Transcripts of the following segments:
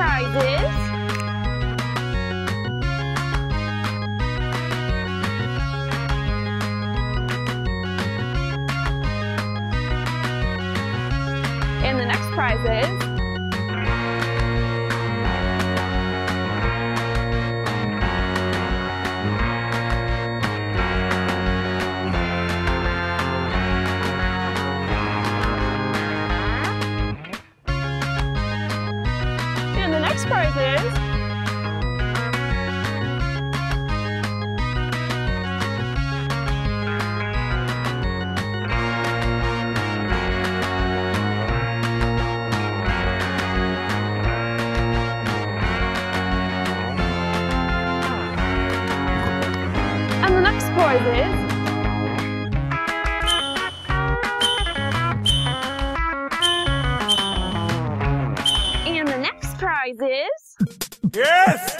prize is... And the next prize is... And the next prize is... And the next prize is... And the next prize is... Yes!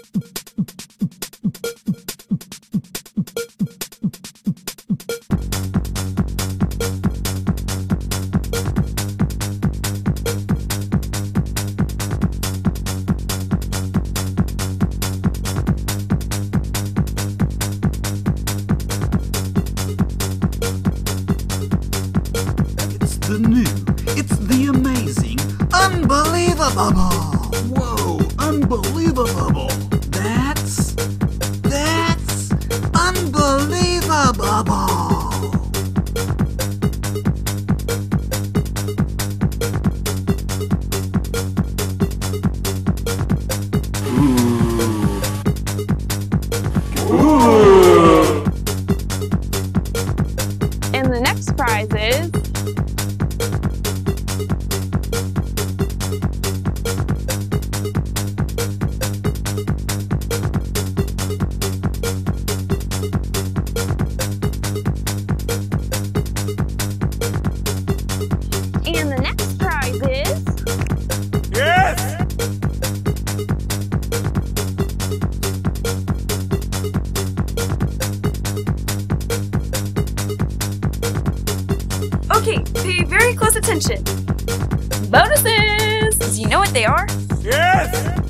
It's the new, it's the amazing, unbelievable. Whoa, unbelievable. That's unbelievable. And the next prize is... And the next prize is... Yes! Okay, pay very close attention. Bonuses! Do you know what they are? Yes!